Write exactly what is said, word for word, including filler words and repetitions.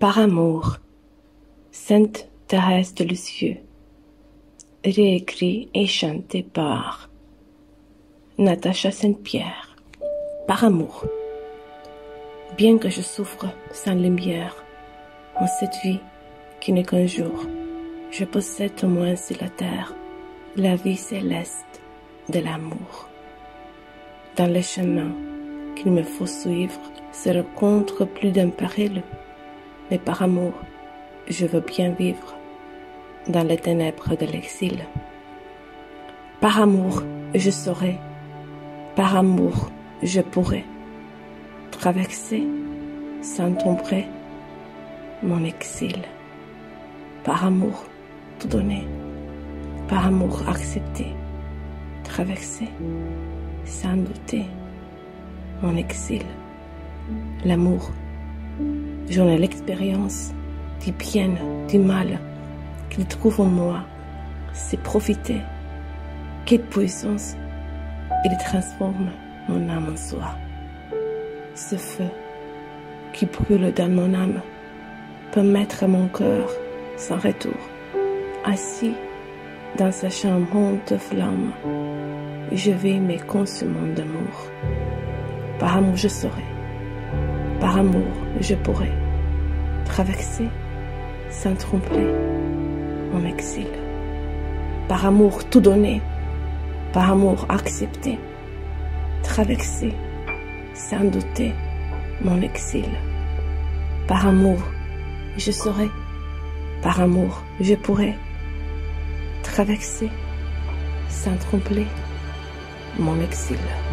Par amour, Sainte Thérèse de Lisieux, réécrit et chanté par Natacha Saint-Pierre. Par amour, bien que je souffre sans lumière en cette vie qui n'est qu'un jour, je possède au moins sur la terre la vie céleste de l'amour. Dans le chemin qu'il me faut suivre se rencontre plus d'un péril, mais par amour, je veux bien vivre dans les ténèbres de l'exil. Par amour, je saurai, par amour, je pourrai traverser sans tomber mon exil. Par amour, tout donner, par amour accepter, traverser sans douter mon exil. L'amour, j'en ai l'expérience du bien, du mal qu'il trouve en moi. C'est profiter. Quelle puissance il transforme mon âme en soi. Ce feu qui brûle dans mon âme peut mettre mon cœur sans retour, assis dans sa chambre de flamme. Je vais me consumant d'amour. Par amour je saurai, par amour je pourrai traverser sans tromper mon exil. Par amour tout donner, par amour accepter, traverser sans douter mon exil. Par amour je saurai, par amour je pourrai traverser sans tromper mon exil.